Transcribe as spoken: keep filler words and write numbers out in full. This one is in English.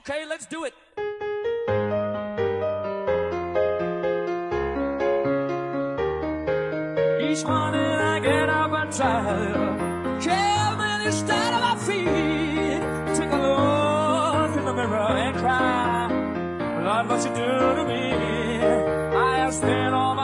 Okay, let's do it. Each morning I get up and try to kill me instead of my feet. Take a look in the mirror and cry, Lord, what you do to me? I have spent all my